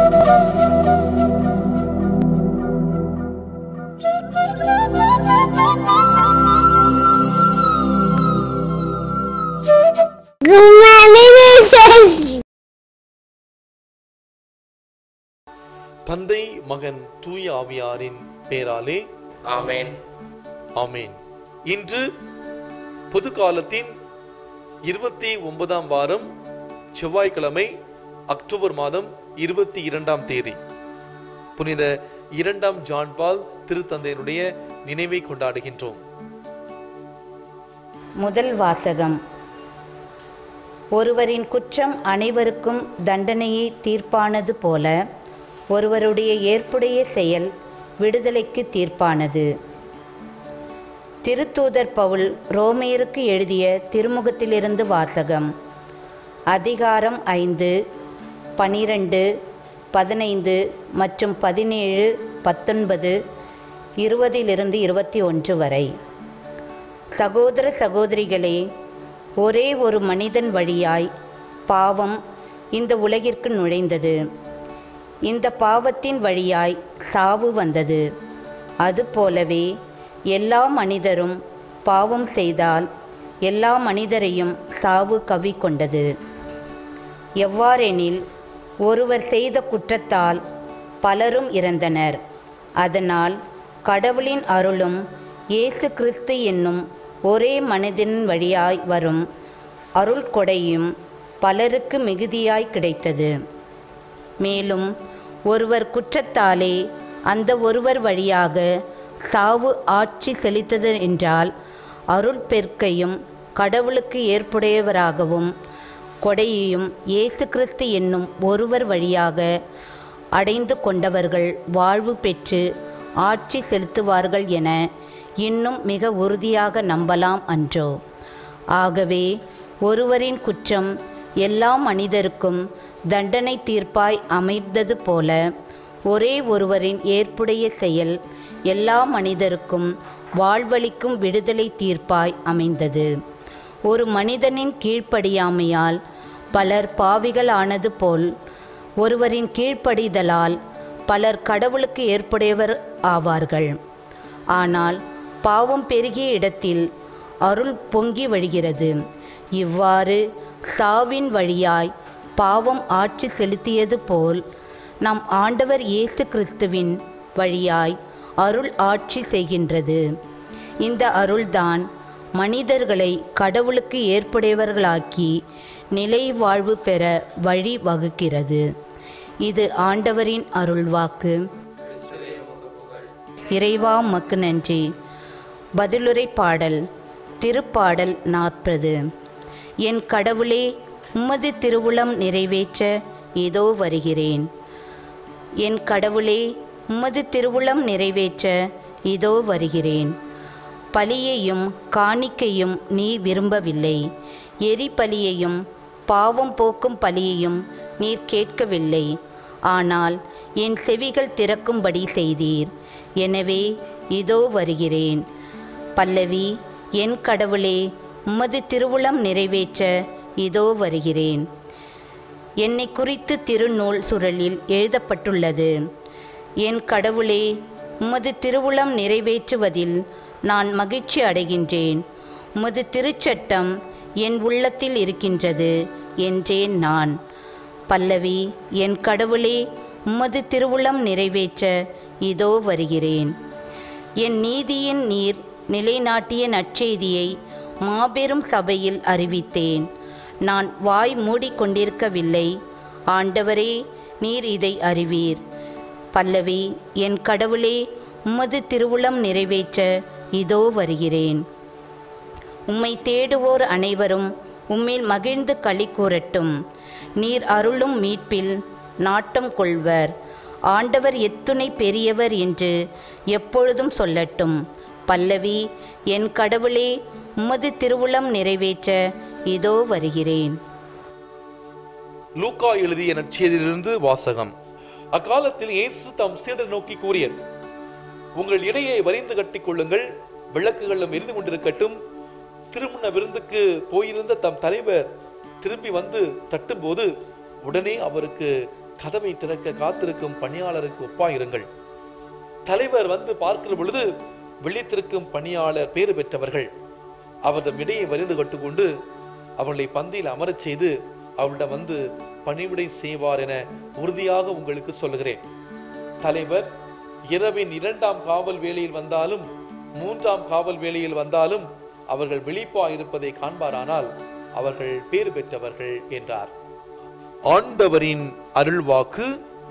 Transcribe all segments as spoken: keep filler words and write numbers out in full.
தந்தை, மகன், தூய ஆவியாரின் பெயராலே ஆமென். ஆமென். இன்று பொது காலத்தின் இருபத்தி ஒன்பதாம் வாரம் செவ்வாய்க்கிழமை, அக்டோபர் மாதம் இருபத்தி இரண்டாம் தேதி புனித இரண்டாம் ஜான் பால் திருத்தந்தையினுடைய நினைவை கொண்டாடுகின்றோம். முதல் வாசகம். ஒருவரின் குற்றம் அனைவருக்கும் தண்டனையை தீர்ப்பானது போல ஒருவருடைய ஏற்புடைய செயல் விடுதலைக்கு தீர்ப்பானது. திருத்தூதர் பவுல் ரோமையருக்கு எழுதிய திருமுகத்திலிருந்து வாசகம். அதிகாரம் ஐந்து, பனிரெண்டு, பதினைந்து மற்றும் பதினேழு, பத்தொன்பது, இருபதிலிருந்து இருபத்தி ஒன்று வரை. சகோதர சகோதரிகளே, ஒரே ஒரு மனிதன் வழியாய் பாவம் இந்த உலகிற்கு நுழைந்தது. இந்த பாவத்தின் வழியாய் சாவு வந்தது. அதுபோலவே எல்லா மனிதரும் பாவம் செய்தால் எல்லா மனிதரையும் சாவு கவ்விக்கொண்டது. எவ்வாறெனில் ஒருவர் செய்த குற்றத்தால் பலரும் இறந்தனர். அதனால் கடவுளின் அருளும் இயேசு கிறிஸ்து என்னும் ஒரே மனிதன் வழியாய் வரும் அருள் கொடையும் பலருக்கு மிகுதியாய் கிடைத்தது. மேலும் ஒருவர் குற்றத்தாலே அந்த ஒருவர் வழியாக சாவு ஆட்சி செலுத்தது என்றால் அருள் பெருக்கையும் கடவுளுக்கு ஏற்புடையவராகவும் கொடையையும் இயேசு கிறிஸ்து என்னும் ஒருவர் வழியாக அடைந்து கொண்டவர்கள் வாழ்வு பெற்று ஆட்சி செலுத்துவார்கள் என இன்னும் மிக உறுதியாக நம்பலாம் அன்றோ? ஆகவே ஒருவரின் குற்றம் எல்லா மனிதருக்கும் தண்டனை தீர்ப்பாய் அமைந்தது போல ஒரே ஒருவரின் ஏற்புடைய செயல் எல்லா மனிதருக்கும் வாழ்வளிக்கும் விடுதலை தீர்ப்பாய் அமைந்தது. ஒரு மனிதனின் கீழ்ப்படியாமையால் பலர் பாவிகள் ஆனது போல் ஒருவரின் கீழ்ப்படிதலால் பலர் கடவுளுக்கு ஏற்புடையவர் ஆவார்கள். ஆனால் பாவம் பெருகிய இடத்தில் அருள் பொங்கி வழிகிறது. இவ்வாறு சாவின் வழியாய் பாவம் ஆட்சி செலுத்தியது போல் நம் ஆண்டவர் இயேசு கிறிஸ்துவின் வழியாய் அருள் ஆட்சி செய்கின்றது. இந்த அருள்தான் மனிதர்களை கடவுளுக்கு ஏற்புடையவர்களாக்கி நிலை வாழ்வு பெற வழி வகுக்கிறது. இது ஆண்டவரின் அருள்வாக்கு. இறைவா உமக்கு நன்றி. பதிலுரை பாடல். திருப்பாடல் நாற்பது. என் கடவுளே, உமது திருவுளம் நிறைவேற்ற இதோ வருகிறேன். என் கடவுளே, உமது திருவுளம் நிறைவேற்ற இதோ வருகிறேன். பலியையும் காணிக்கையும் நீ விரும்பவில்லை. எரி பலியையும் பாவம் போக்கும் பலியையும் நீர் கேட்கவில்லை. ஆனால் என் செவிகள் திறக்கும்படி செய்தீர். எனவே இதோ வருகிறேன். பல்லவி. என் கடவுளே, உமது திருவுளம் நிறைவேற்ற இதோ வருகிறேன். என்னை குறித்து திருநூல் சுருளில் எழுதப்பட்டுள்ளது. என் கடவுளே, உமது திருவுளம் நிறைவேற்றுவதில் நான் மகிழ்ச்சி அடைகின்றேன். உமது திருச்சட்டம் என் உள்ளத்தில் இருக்கின்றது என்றேன் நான். பல்லவி. என் கடவுளே, உமது திருவுளம் நிறைவேற்ற இதோ வருகிறேன். என் நீதியின் நீர் நிலைநாட்டிய நற்செய்தியை மாபெரும் சபையில் அறிவித்தேன். நான் வாய் மூடிக்கொண்டிருக்கவில்லை. ஆண்டவரே, நீர் இதை அறிவீர். பல்லவி. என் கடவுளே, உமது திருவுளம் நிறைவேற்ற இதோ வருகிறேன். உம்மை தேடுவோர் அனைவரும் உம்மில் மகிழ்ந்து களி கூறட்டும். நீர் அருளும் மீட்பில் நாட்டம் கொள்வர். ஆண்டவர் எத்துணை பெரியவர் என்று எப்பொழுதும் சொல்லட்டும். பல்லவி. என் கடவுளே, உமது திருவுளம் நிறைவேற்ற இதோ வருகிறேன். லூக்கா எழுதிய நற்செய்தியிலிருந்து வாசகம். அக்காலத்தில் இயேசு தம் சீடர் நோக்கி கூறியது, உங்கள் இடையை வரிந்து கட்டிக் கொள்ளுங்கள், விளக்குகளும் எரிந்து கொண்டிருக்கட்டும். திருமண விருந்துக்கு போயிருந்த தம் தலைவர் திரும்பி வந்து தட்டும்போது உடனே அவருக்கு கதவை திறக்க காத்திருக்கும் பணியாளருக்கு ஒப்பாயிருங்கள். தலைவர் வந்து பார்க்கிற பொழுது விழித்திருக்கும் பணியாளர் பேறு பெற்றவர்கள். அவரது விடையை வரிந்து கட்டுக்கொண்டு அவர்களை பந்தியில் அமரச் செய்து அவரிடம் வந்து பணிவிடை செய்வார் என உறுதியாக உங்களுக்கு சொல்லுகிறேன். தலைவர் இரவின் இரண்டாம் காவல் வேளையில் வந்தாலும் மூன்றாம் காவல் வேளையில் வந்தாலும் அவர்கள் விழிப்பாய் இருப்பதை காண்பாரானால் அவர்கள் பேறு பெற்றவர்கள் என்றார். ஆண்டவரின் அருள்வாக்கு.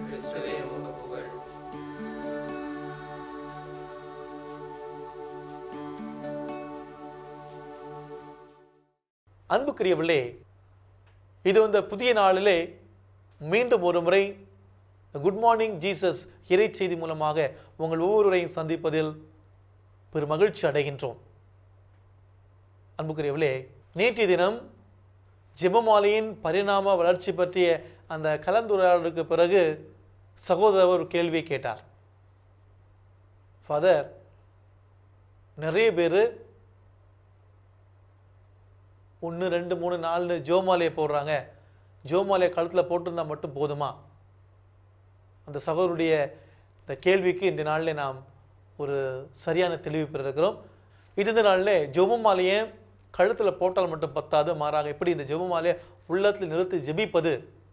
அன்புக்குரியவர்களே, இது இந்த புதிய நாளிலே மீண்டும் ஒரு முறை குட் மார்னிங் ஜீசஸ் இறை செய்தி மூலமாக உங்கள் ஒவ்வொருவரையும் சந்திப்பதில் பெரும் மகிழ்ச்சி அடைகின்றோம். அன்புக்குரியவர்களே, நேற்றைய தினம் ஜெபமாலையின் பரிணாம வளர்ச்சி பற்றிய அந்த கலந்துரையாடலுக்கு பிறகு சகோதரர் ஒரு கேள்வியை கேட்டார். ஃபாதர், நிறைய பேர் ஒன்று ரெண்டு மூணு நாலு ஜோமாலையை போடுறாங்க, ஜோமாலையை கழுத்தில் போட்டிருந்தா மட்டும் போதுமா? அந்த சகோதரருடைய இந்த கேள்விக்கு இந்த நாளில் நாம் ஒரு சரியான தெளிவு பெற்றிருக்கிறோம். இது இந்த நாளில் ஜெபமாலையை கழுத்தில் போட்டால் மட்டும் பத்தாது, மாறாக எப்படி இந்த ஜெபமாலையை உள்ளத்தில் நிறுத்தி ஜெபிப்பது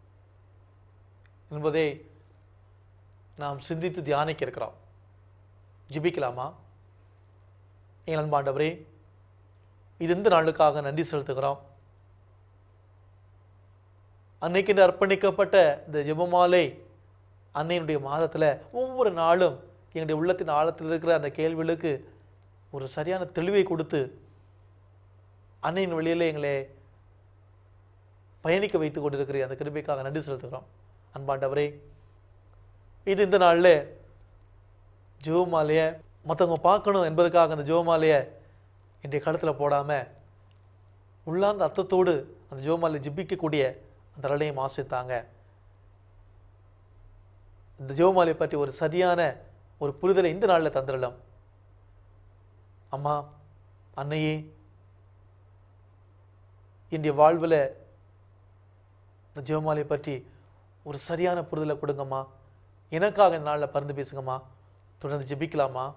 என்பதை நாம் சிந்தித்து தியானிக்க இருக்கிறோம். ஜெபிக்கலாமா? எங்கள் அன்பாண்டவரே, இது இந்த நாளுக்காக நன்றி செலுத்துகிறோம். அன்னைக்கு அர்ப்பணிக்கப்பட்ட இந்த ஜெபமாலை அன்னையினுடைய மாதத்தில் ஒவ்வொரு நாளும் எங்களுடைய உள்ளத்தின் ஆழத்தில் இருக்கிற அந்த கேள்விகளுக்கு ஒரு சரியான தெளிவை கொடுத்து அன்னையின் வழியில் எங்களை பயணிக்க வைத்து கொண்டிருக்கிற அந்த கிருபைக்காக நன்றி செலுத்துகிறோம். அன்பாண்டவரே, இது இந்த நாளில் ஜெபமாலையை மற்றவங்க பார்க்கணும் என்பதற்காக அந்த ஜெபமாலையை என்னுடைய கழுத்தில் போடாமல் உள்ளார்ந்த அர்த்தத்தோடு அந்த ஜெபமாலையை ஜெபிக்கக்கூடிய அந்த நிலையும் ஆசித்தாங்க. இந்த ஜெபமாலையை பற்றி ஒரு சரியான ஒரு புரிதலை இந்த நாளில் தந்திரலாம். அம்மா, அன்னையே, இன்றைய வாழ்வில் இந்த ஜெபமாலையை பற்றி ஒரு சரியான புரிதலை கொடுங்கம்மா. எனக்காக இந்த நாளில் பரிந்து பேசுங்கம்மா. தொடர்ந்து ஜெபிக்கலாமா?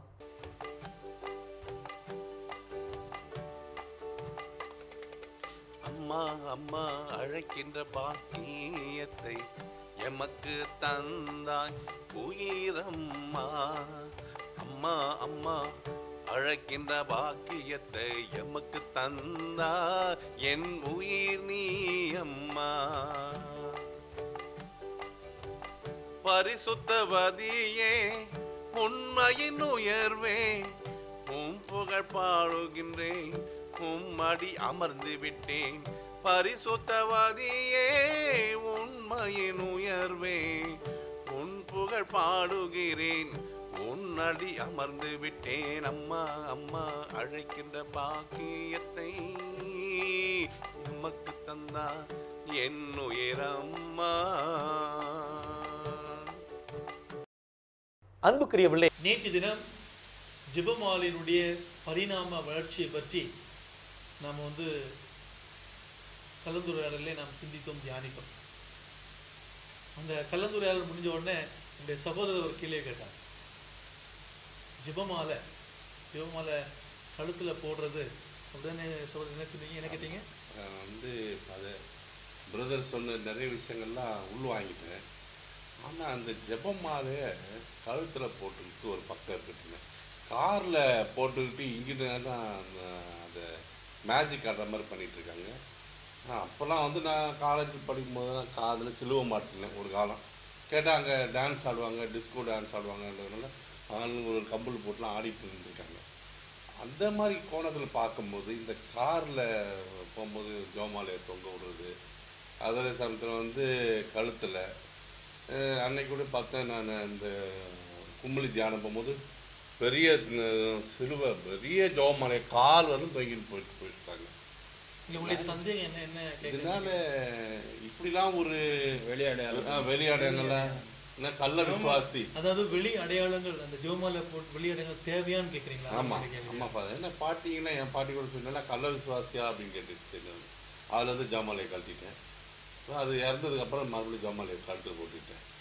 அம்மா அம்மா அழைக்கின்ற பாக்கியத்தை எமக்கு தந்தாய் உயிரம்மா. அம்மா அம்மா அழைக்கின்ற பாக்கியத்தை எமக்கு தந்தாய் என் உயிர் நீ அம்மா. பரிசுத்தவதியே உண்மையின் உயர்வே உம் புகழ் பாடுகின்றேன், உம்மடி அமர்ந்து விட்டேன். பரிசுத்தவதியே உண்மையின் உயர்வே உன் புகழ் பாடுகிறேன், உன்னடி அமர்ந்து விட்டேன். அம்மா அம்மா அழைக்கின்ற பாக்கியத்தை எமக்கு தந்தா என் உயிரம்மா. அன்புக்குரியவர்களே, நேற்று தினம் ஜெபமாலையினுடைய பரிணாம வளர்ச்சியை பற்றி நாம் வந்து கலந்துரையாடலே நாம் சிந்தித்தோம், தியானித்தோம். அந்த கலந்துரையாடல் முடிஞ்ச உடனே என்னுடைய சகோதரர் ஒரு கீழே கேட்டார். ஜெபமாலை ஜெபமாலை கழுத்தில் போடுறது அப்படிதானே சகோதரர், என்ன சொன்னீங்க? என்ன கேட்டீங்க? வந்து அதை பிரதர் சொன்ன நிறைய விஷயங்கள்லாம் உள் வாங்கிட்டேன். ஆனால் அந்த ஜெபமாலையை கழுத்தில் போட்டுக்கிட்டு ஒரு பக்கம் இருக்கட்டுங்க, காரில் போட்டுக்கிட்டு இங்கிட்டு தான் அந்த மேஜிக் ஆடுற மாதிரி பண்ணிகிட்ருக்காங்க. அப்போல்லாம் வந்து நான் காலேஜ் படிக்கும்போது தான் காதில் சிலுவ மாட்டினேன் ஒரு காலம். கேட்டால் அங்கே டான்ஸ் ஆடுவாங்க, டிஸ்கோ டான்ஸ் ஆடுவாங்கன்றதுனால அவங்க ஒரு கம்பல் போட்டுலாம் ஆடிட்டு இருந்துருக்காங்க. அந்த மாதிரி கோணத்தில் பார்க்கும்போது இந்த காரில் போகும்போது ஜெபமாலையை தொங்க விடுறது, அதில் சமயத்தில் வந்து கழுத்தில் அன்னைக்கு கூட பார்த்தேன். நான் இந்த கும்பலி தியானம் போகும்போது பெரிய சிலுவை பெரிய ஜெபமாலையை கால் வந்து தொங்கிட்டு போயிட்டு போயிட்டாங்க. சந்தேகம் என்ன என்ன இதனால இப்படிலாம் ஒரு வெளியடையாளம் வெளியடையாளங்கள்லாம் கள்ள விசுவாசி, அதாவது வெளி அடையாளங்கள் அந்த ஜெபமாலை போட்டு வெளி அடையாளங்கள் தேவையான்னு கேட்குறீங்களா? ஆமாம் ஆமாப்பா. என்ன பாட்டிங்கன்னா என் பாட்டி கூட சொன்னா கள்ள விசுவாசியா அப்படின்னு கேட்டுட்டு அதில் வந்து ஜெபமாலையை கழட்டிட்டேன். அது இறந்ததுக்கப்புறம் மறுபடியும் ஜெபமாலையை கழட்டு போட்டுட்டேன்.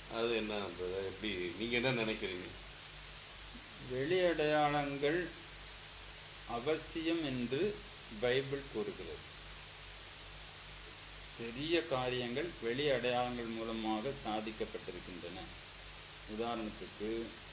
அது என்ன பிரதர், எப்படி நீங்கள் என்ன நினைக்கிறீங்க? வெளி அடையாளங்கள் அவசியம் என்று பைபிள் கூறுகிறது. பெரிய காரியங்கள் வெளி அடையாளங்கள் மூலமாக சாதிக்கப்பட்டிருக்கின்றன. உதாரணத்துக்கு,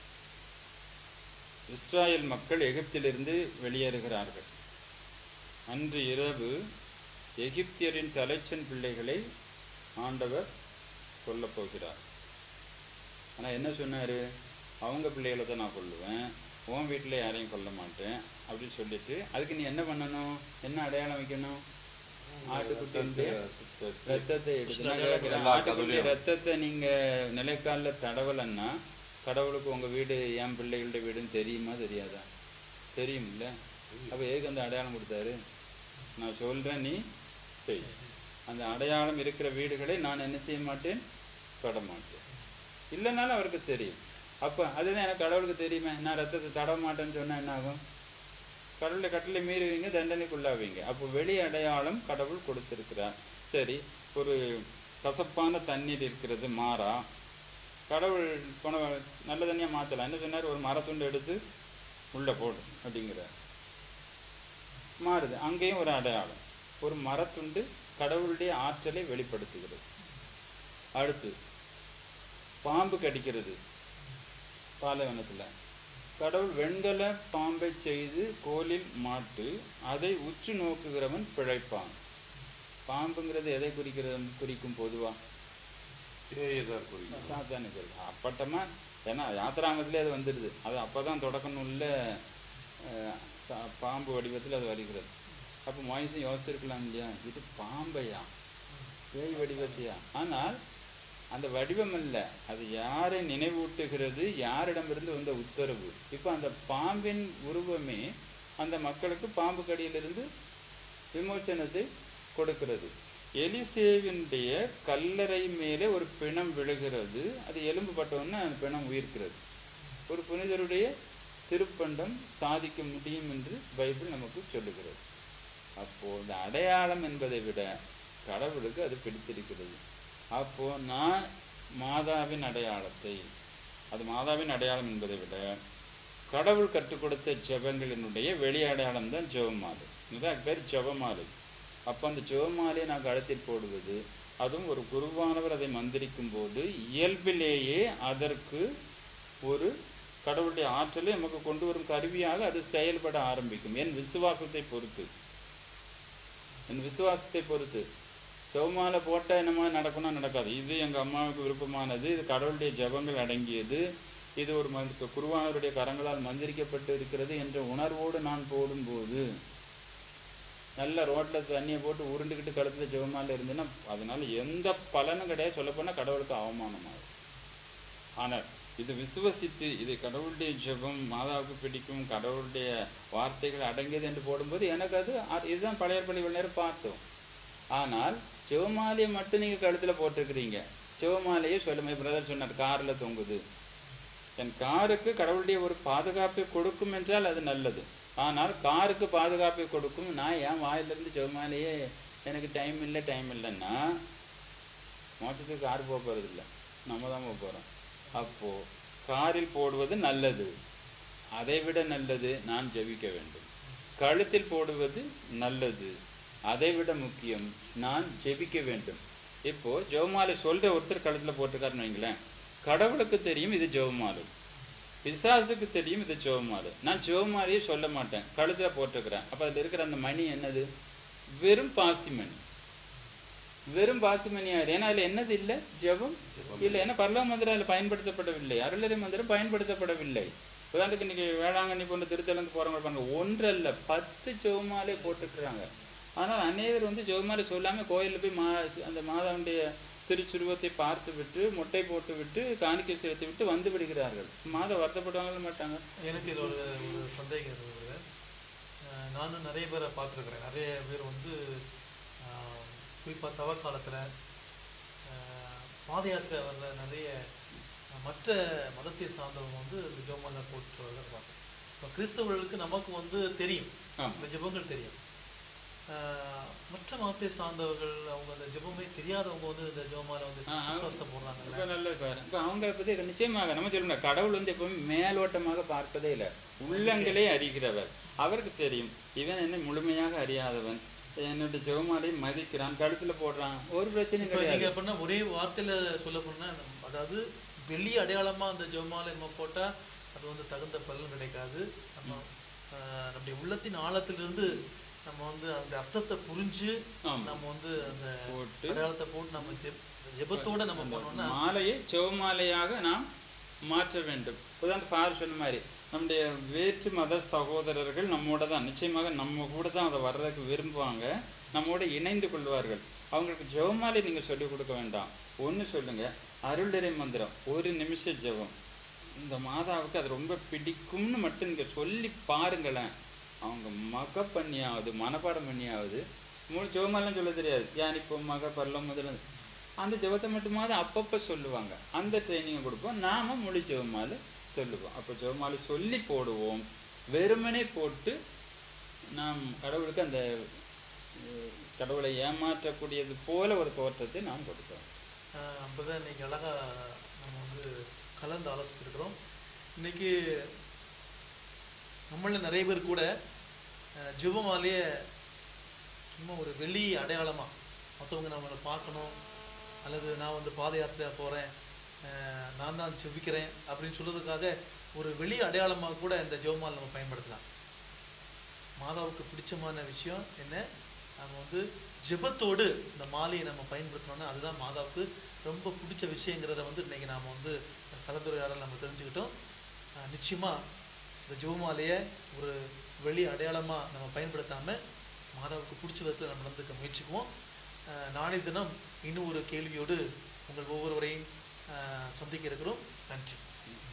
இஸ்ராயேல் மக்கள் எகிப்திலிருந்து வெளியேறுகிறார்கள். அன்று இரவு எகிப்தியரின் தலைச்சன் பிள்ளைகளை ஆண்டவர் கொல்லப் போகிறார். ஆனால் என்ன சொன்னார்? அவங்க பிள்ளைகளை தான் நான் கொல்லுவேன், உன் வீட்டில் யாரையும் கொல்ல மாட்டேன் அப்படின்னு சொல்லிட்டு, அதுக்கு நீ என்ன பண்ணணும்? என்ன அடையாளம் வைக்கணும்? ஆட்டுக்குட்டியுடைய ரத்தத்தை எடுத்து, ஆட்டுக்குட்டி ரத்தத்தை நீங்கள் நிலைக்காலில் தடவலைன்னா கடவுளுக்கு உங்கள் வீடு என் பிள்ளைகளுடைய வீடுன்னு தெரியுமா தெரியாதா? தெரியும் இல்லை? அப்போ ஏக்கு அந்த அடையாளம் கொடுத்தாரு? நான் சொல்கிறேன், நீ செய். அந்த அடையாளம் இருக்கிற வீடுகளை நான் என்ன செய்ய மாட்டேன்? தொட மாட்டேன். இல்லைனாலும் அவருக்கு தெரியும். அப்போ அதுதான் எனக்கு கடவுளுக்கு தெரியுமே, நான் ரத்தத்தை தடவ மாட்டேன்னு சொன்னால் என்ன ஆகும்? கடவுளை கட்டளை மீறுவீங்க, தண்டனைக்குள்ளாவீங்க. அப்போ வெளி அடையாளம் கடவுள் கொடுத்திருக்கிறார். சரி, ஒரு கசப்பான தண்ணீர் இருக்கிறது மாறா, கடவுள் போன நல்ல தண்ணியாக மாற்றலாம். என்ன சொன்னார்? ஒரு மரத்துண்டு எடுத்து உள்ளே போடும் அப்படிங்கிறார். மாறுது. அங்கேயும் ஒரு அடையாளம், ஒரு மரத்துண்டு கடவுளுடைய ஆற்றலை வெளிப்படுத்துகிறது. அடுத்து பாம்பு கடிக்கிறது பாலைவனத்தில். கடவுள் வெண்கல பாம்பை செய்து கோலில் மாட்டு, அதை உற்று நோக்குகிறவன் பிழைப்பான். பாம்புங்கிறது எதை குறிக்கிறது? குறிக்கும் பொதுவாக சாத்தானுக்கு அப்பட்டமா. ஏன்னா யாத்திராமத்திலே அது வந்துடுது. அது அப்போ தான் தொடக்கணும் இல்லை, பாம்பு வடிவத்தில் அது வருகிறது. அப்போ மனுஷன் யோசிச்சிருக்கலாம் இல்லையா, இது பாம்பையா, பேய் வடிவத்தையா? ஆனால் அந்த வடிவம் அல்ல, அது யாரை நினைவூட்டுகிறது? யாரிடமிருந்து வந்த உத்தரவு? இப்போ அந்த பாம்பின் உருவமே அந்த மக்களுக்கு பாம்பு கடியிலிருந்து விமோச்சனத்தை கொடுக்கிறது. எலிசேவினுடைய கல்லறை மேலே ஒரு பிணம் விழுகிறது. அது எலும்பு பட்டவுடனே அந்த பிணம் உயிர்க்கிறது. ஒரு புனிதருடைய திருப்பண்டம் சாதிக்க முடியும் என்று பைபிள் நமக்கு சொல்லுகிறது. அப்போ இந்த அடையாளம் என்பதை விட கடவுளுக்கு அது பிடித்திருக்கிறது. அப்போ நான் மாதாவின் அடையாளத்தை, அது மாதாவின் அடையாளம் என்பதை விட கடவுள் கற்றுக் கொடுத்த ஜெபங்களினுடைய வெளி அடையாளம் தான் ஜெபமாலை. இதுதான் பேர் ஜெபமாலை. அப்போ அந்த ஜெபமாலையை நான் கழுத்தில் போடுவது, அதுவும் ஒரு குருவானவர் அதை மந்திரிக்கும் போது இயல்பிலேயே அதற்கு ஒரு கடவுளுடைய ஆற்றலை நமக்கு கொண்டு வரும் கருவியாக அது செயல்பட ஆரம்பிக்கும். என் விசுவாசத்தை பொறுத்து என் விசுவாசத்தை பொறுத்து ஜெபமாலை போட்டால் என்னமா நடக்கணும் நடக்காது. இது எங்கள் அம்மாவுக்கு விருப்பமானது, இது கடவுளுடைய ஜெபங்கள் அடங்கியது, இது ஒரு மந்த குருவானவருடைய கரங்களால் மந்திரிக்கப்பட்டு இருக்கிறது என்ற உணர்வோடு நான் போடும்போது, நல்ல ரோட்டில் தண்ணியை போட்டு உருண்டுக்கிட்டு கழுத்துல ஜெபமாலை இருந்துன்னா அதனால எந்த பலனும் கிடையாது. சொல்லப்போனால் கடவுளுக்கு அவமானமாகும். ஆனால் இது விசுவசித்து இது கடவுளுடைய ஜெபம், மாதாவுக்கு பிடிக்கும், கடவுளுடைய வார்த்தைகள் அடங்கியது என்று போடும்போது எனக்கு அது இதுதான் பழைய பள்ளி இவ்வளோ நேரம் பார்த்தோம். ஆனால் ஜெபமாலையை மட்டும் நீங்கள் கழுத்தில் போட்டிருக்கிறீங்க. ஜெபமாலையை சொல்லுமே பிரதர் சொன்னார், காரில் தொங்குது. என் காருக்கு கடவுளுடைய ஒரு பாதுகாப்பை கொடுக்கும் என்றால் அது நல்லது. ஆனால் காருக்கு பாதுகாப்பை கொடுக்கும், நான் என் வாயிலிருந்து ஜெபமாலையே எனக்கு டைம் இல்லை டைம் இல்லைன்னா மோட்சத்துக்கு கார் போக போகிறது இல்லை, நம்ம தான் போக போகிறோம். அப்போது காரில் போடுவது நல்லது, அதை விட நல்லது நான் ஜெபிக்க வேண்டும். கழுத்தில் போடுவது நல்லது, அதை விட முக்கியம் நான் ஜெபிக்க வேண்டும். இப்போது ஜெபமாலை சொல்கிற ஒருத்தர் கழுத்தில் போட்டிருக்காருன்னு வைங்களேன், கடவுளுக்கு தெரியும் இது ஜெபமாலை, பிசாசுக்கு தெரியும் இது ஜெபமாலை. நான் ஜெபமாலையே சொல்ல மாட்டேன், கழுத்தில் போட்டிருக்கிறேன். அப்போ அதில் இருக்கிற அந்த மணி என்னது? வெறும் பாசி மணி, வெறும் பாசி மணியாரு. ஏன்னா அதில் என்னது இல்லை? ஜெபம் இல்லை. ஏன்னா பரலோக மந்திரம் அதில் பயன்படுத்தப்படவில்லை, அருளறை மந்திரம் பயன்படுத்தப்படவில்லை. உதாரணத்துக்கு இன்னைக்கு வேளாங்கண்ணி போன்ற திருத்தலந்து போகிறவங்க பாருங்க, ஒன்றல்ல பத்து ஜெபமாலை போட்டுக்கிறாங்க. ஆனால் அநேகர் வந்து ஜெபமாலை சொல்லாமல் கோயிலில் போய் மா அந்த மாதாவுடைய திருச்சுருவத்தை பார்த்து விட்டு மொட்டை போட்டு விட்டு காணிக்கை செலுத்தி விட்டு வந்து விடுகிறார்கள். மாதம் வருத்தப்படுவாங்க மாட்டாங்க. எனக்கு இது ஒரு ஒரு சந்தேகம் இருக்குது. நானும் நிறைய பேரை பார்த்துருக்குறேன். நிறைய பேர் வந்து குறிப்பாக தவ காலத்தில் பாத யாத்திரை வர்ற நிறைய மற்ற மதத்தை சார்ந்தவங்க வந்து இந்த ஜெபமாலை போட்டு பார்த்தேன். இப்போ கிறிஸ்தவர்களுக்கு நமக்கு வந்து தெரியும், இந்த ஜெபங்கள் தெரியும். ஆஹ், மற்ற மதத்தை சார்ந்தவர்கள் அவங்க அந்த ஜெபமே தெரியாதவங்க வந்து இந்த ஜெபமாலை வந்து ஆ, ஆ. விசுவாசத்தை போடுறாங்கல்ல. இப்போ நல்லது பாரு. இப்போ அவங்கள பற்றி நிச்சயமாக நம்ம சொல்லணும், கடவுள் வந்து எப்பவுமே மேலோட்டமாக பார்ப்பதே இல்லை, உள்ளங்களே அறிகிறவர். அவருக்கு தெரியும் இவன் என்னை முழுமையாக அறியாதவன், என்னோட ஜெபமாலையை மதிக்கிறான், கழுத்துல போடுறான், ஒரு பிரச்சனையும் இப்போ கிடையாது. நீங்க அப்படின்னா ஒரே வார்த்தையில சொல்ல போனா, அதாவது வெள்ளி அடையாளமா அந்த ஜெபமாலை நம்ம போட்டா அது வந்து தகுந்த பலன் கிடைக்காது. நம்ம ஆஹ், நம்முடைய உள்ளத்தின் ஆழத்திலிருந்து நம்ம வந்து அந்த அர்த்தத்தை புரிஞ்சு ஆமா. நம்ம வந்து அந்த போட்டு அடையாளத்தை போட்டு நம்ம ஜெப ஜெபத்தோட நம்ம பண்ணோம்னா மாலையை செவமாலையாக நாம் மாற்ற வேண்டும். உதாரணம் ஃபார் சொன்ன மாதிரி நம்முடைய வேற்று மத சகோதரர்கள் நம்மோட தான், நிச்சயமாக நம்ம கூட தான் அதை வர்றதுக்கு விரும்புவாங்க, நம்மோட இணைந்து கொள்வார்கள். அவங்களுக்கு ஜெபமாலை நீங்கள் சொல்லிக் கொடுக்க வேண்டாம். ஒன்று சொல்லுங்க, அருளிறை மந்திரம் ஒரு நிமிஷ ஜெபம், இந்த மாதாவுக்கு அது ரொம்ப பிடிக்கும்னு மட்டும் நீங்கள் சொல்லி பாருங்களேன். அவங்க மக பண்ணியாவது மனப்பாடம் பண்ணியாவது, மூணு ஜெபமாலாம் சொல்ல தெரியாது, தியானிப்போம் மக பரலம் முதல்ல அந்த ஜெபத்தை மட்டுமாவது அப்பப்போ சொல்லுவாங்க. அந்த ட்ரைனிங்கை கொடுப்போம், நாம மொழி ஜெபமாலை சொல்லுவோம். அப்போ ஜெபமாலை சொல்லி போடுவோம். வெறுமனே போட்டு நாம் கடவுளுக்கு அந்த அஹ், கடவுளை ஏமாற்றக்கூடியது போல ஒரு தோற்றத்தை நாம் கொடுக்கிறோம். அப்பதான் இன்னைக்கு அழகா நம்ம வந்து கலந்து ஆலோசித்திருக்கிறோம். இன்னைக்கு நம்மள நிறைய பேர் கூட அஹ், ஜெபமாலையே சும்மா ஒரு வெளி அடையாளமா மற்றவங்க நம்மளை பார்க்கணும், அல்லது நான் வந்து பாத யாத்திரை போகிறேன், நான் தான் ஜெபிக்கிறேன் அப்படின்னு சொல்றதுக்காக ஒரு வெளி அடையாளமாக கூட இந்த ஜெபமாலை நம்ம பயன்படுத்தலாம். மாதாவுக்கு பிடிச்சமான விஷயம் என்ன, நம்ம வந்து ஜெபத்தோடு இந்த மாலையை நம்ம பயன்படுத்தணும்னா அதுதான் மாதாவுக்கு ரொம்ப பிடிச்ச விஷயங்கிறத வந்து இன்னைக்கு நாம் வந்து கலந்துரையாடல் நம்ம தெரிஞ்சுக்கிட்டோம். அஹ் நிச்சயமா இந்த ஜெபமாலையை ஒரு வெளி அடையாளமாக நம்ம பயன்படுத்தாமல் மாதாவுக்கு பிடிச்ச விதத்தில் நம்ம நடந்துக்க முயற்சிக்குவோம். அஹ் நாளை தினம் இன்னும் ஒரு கேள்வியோடு உங்கள் ஒவ்வொருவரையும் அஹ் சந்திக்க இருக்கிறோம். நன்றி.